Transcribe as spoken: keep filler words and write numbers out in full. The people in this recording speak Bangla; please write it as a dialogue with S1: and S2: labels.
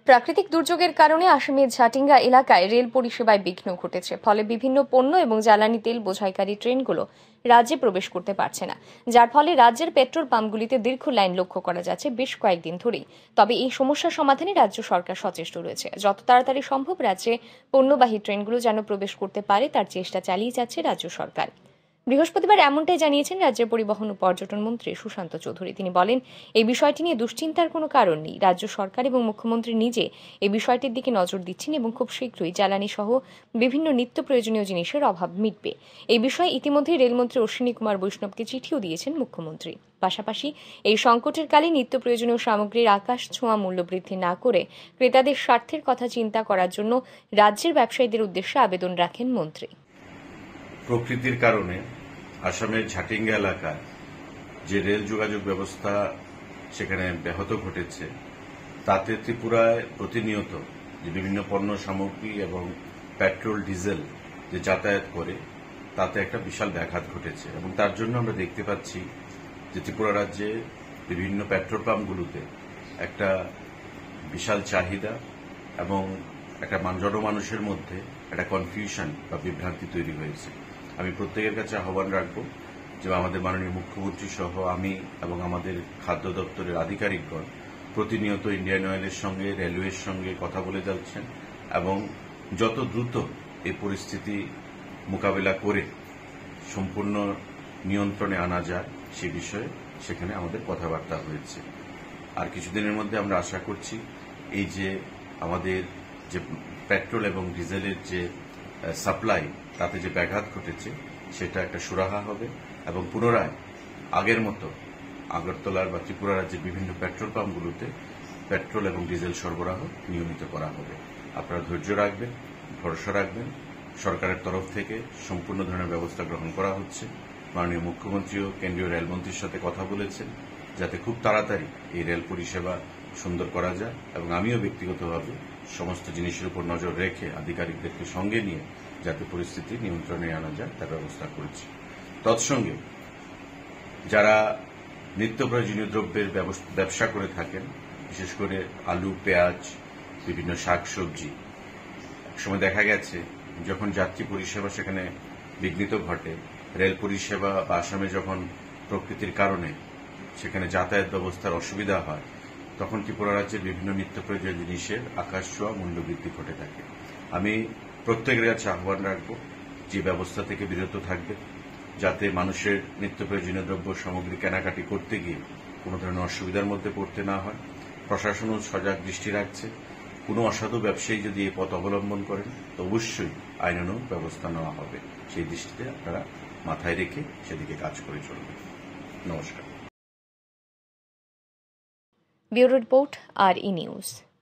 S1: প্রাকৃতিক দুর্যোগের কারণে আসামের ঝাটিঙ্গা এলাকায় রেল পরিষেবায় বিঘ্ন ঘটেছে। ফলে বিভিন্ন পণ্য এবং জ্বালানি তেল বোঝাইকারী ট্রেনগুলো রাজ্যে প্রবেশ করতে পারছে না, যার ফলে রাজ্যের পেট্রোল পাম্পগুলিতে দীর্ঘ লাইন লক্ষ্য করা যাচ্ছে বেশ কয়েকদিন ধরেই। তবে এই সমস্যা সমাধানে রাজ্য সরকার সচেষ্ট রয়েছে। যত তাড়াতাড়ি সম্ভব রাজ্যে পণ্যবাহী ট্রেনগুলো যেন প্রবেশ করতে পারে তার চেষ্টা চালিয়ে যাচ্ছে রাজ্য সরকার। বৃহস্পতিবার এমনটাই জানিয়েছেন রাজ্যের পরিবহন ও পর্যটন মন্ত্রী সুশান্ত চৌধুরী। তিনি বলেন, এই বিষয়টি নিয়ে দুশ্চিন্তার কোনো কারণ নেই। রাজ্য সরকার এবং মুখ্যমন্ত্রী নিজে এই বিষয়টির দিকে নজর দিচ্ছেন এবং খুব শীঘ্রই জ্বালানি সহ বিভিন্ন নিত্য প্রয়োজনীয় জিনিসের অভাব মিটবে। এই বিষয়ে ইতিমধ্যে রেলমন্ত্রী অশ্বিনী কুমার বৈষ্ণবকে চিঠিও দিয়েছেন মুখ্যমন্ত্রী। পাশাপাশি এই সংকটের কালে নিত্য প্রয়োজনীয় সামগ্রীর আকাশ ছোঁয়া মূল্য বৃদ্ধি না করে ক্রেতাদের স্বার্থের কথা চিন্তা করার জন্য রাজ্যের ব্যবসায়ীদের উদ্দেশ্যে আবেদন রাখেন মন্ত্রী।
S2: প্রকৃতির কারণে আসামের ঝাটিঙ্গা এলাকায় যে রেল যোগাযোগ ব্যবস্থা সেখানে ব্যাহত ঘটেছে, তাতে ত্রিপুরায় প্রতিনিয়ত যে বিভিন্ন পণ্য সামগ্রী এবং পেট্রোল ডিজেল যে যাতায়াত করে তাতে একটা বিশাল ব্যাঘাত ঘটেছে। এবং তার জন্য আমরা দেখতে পাচ্ছি যে ত্রিপুরা রাজ্যে বিভিন্ন পেট্রোল পাম্পগুলোতে একটা বিশাল চাহিদা এবং একটা জনমানুষের মধ্যে একটা কনফিউশন বা বিভ্রান্তি তৈরি হয়েছে। আমি প্রত্যেকের কাছে আহ্বান রাখব যে আমাদের মাননীয় মুখ্যমন্ত্রী সহ আমি এবং আমাদের খাদ্য দপ্তরের আধিকারিকগণ প্রতিনিয়ত ইন্ডিয়ান অয়েলের সঙ্গে রেলওয়ের সঙ্গে কথা বলে যাচ্ছেন এবং যত দ্রুত এই পরিস্থিতি মোকাবিলা করে সম্পূর্ণ নিয়ন্ত্রণে আনা যায় সে বিষয়ে সেখানে আমাদের কথাবার্তা হয়েছে। আর কিছুদিনের মধ্যে আমরা আশা করছি এই যে আমাদের যে পেট্রোল এবং ডিজেলের যে সাপ্লাই তাতে যে ব্যাঘাত ঘটেছে সেটা একটা সুরাহা হবে এবং পুনরায় আগের মতো আগরতলার বা ত্রিপুরা রাজ্যের বিভিন্ন পেট্রোল পাম্পগুলোতে পেট্রোল এবং ডিজেল সরবরাহ নিয়মিত করা হবে। আপনারা ধৈর্য রাখবেন, ভরসা রাখবেন। সরকারের তরফ থেকে সম্পূর্ণ ধরনের ব্যবস্থা গ্রহণ করা হচ্ছে। মাননীয় মুখ্যমন্ত্রীও কেন্দ্রীয় রেলমন্ত্রীর সাথে কথা বলেছেন যাতে খুব তাড়াতাড়ি এই রেল পরিষেবা সুন্দর করা যায় এবং আমিও ব্যক্তিগতভাবে সমস্ত জিনিসের উপর নজর রেখে আধিকারিকদেরকে সঙ্গে নিয়ে যাতে পরিস্থিতি নিয়ন্ত্রণে আনা যায় তার ব্যবস্থা করেছি। তৎসঙ্গে যারা নিত্য প্রয়োজনীয় দ্রব্যের ব্যবসা করে থাকেন, বিশেষ করে আলু, পেঁয়াজ, বিভিন্ন শাক সবজি, একসময় দেখা গেছে যখন যাত্রী পরিষেবা সেখানে বিঘ্নিত ঘটে, রেল পরিষেবা বা আসামে যখন প্রকৃতির কারণে সেখানে যাতায়াত ব্যবস্থার অসুবিধা হয়, তখন ত্রিপুরা রাজ্যের বিভিন্ন নিত্য প্রয়োজনীয় জিনিসের আকাশ ছোঁয়া মূল্য বৃদ্ধি ঘটে থাকে। আমি প্রত্যেকের কাছে আহ্বান রাখব যে ব্যবস্থা থেকে বিরত থাকবে, যাতে মানুষের নিত্য প্রয়োজনীয় দ্রব্য সামগ্রী কেনাকাটি করতে গিয়ে কোনো ধরনের অসুবিধার মধ্যে পড়তে না হয়। প্রশাসনও সজাগ দৃষ্টি রাখছে। কোনো অসাধু ব্যবসায়ী যদি এই পথ অবলম্বন করেন তো অবশ্যই আইনানুগ ব্যবস্থা নেওয়া হবে। সেই দৃষ্টিতে আপনারা মাথায় রেখে সেদিকে কাজ করে চলবেন। নমস্কার।
S1: ব্যুরো রিপোর্ট, আর ই নিউজ।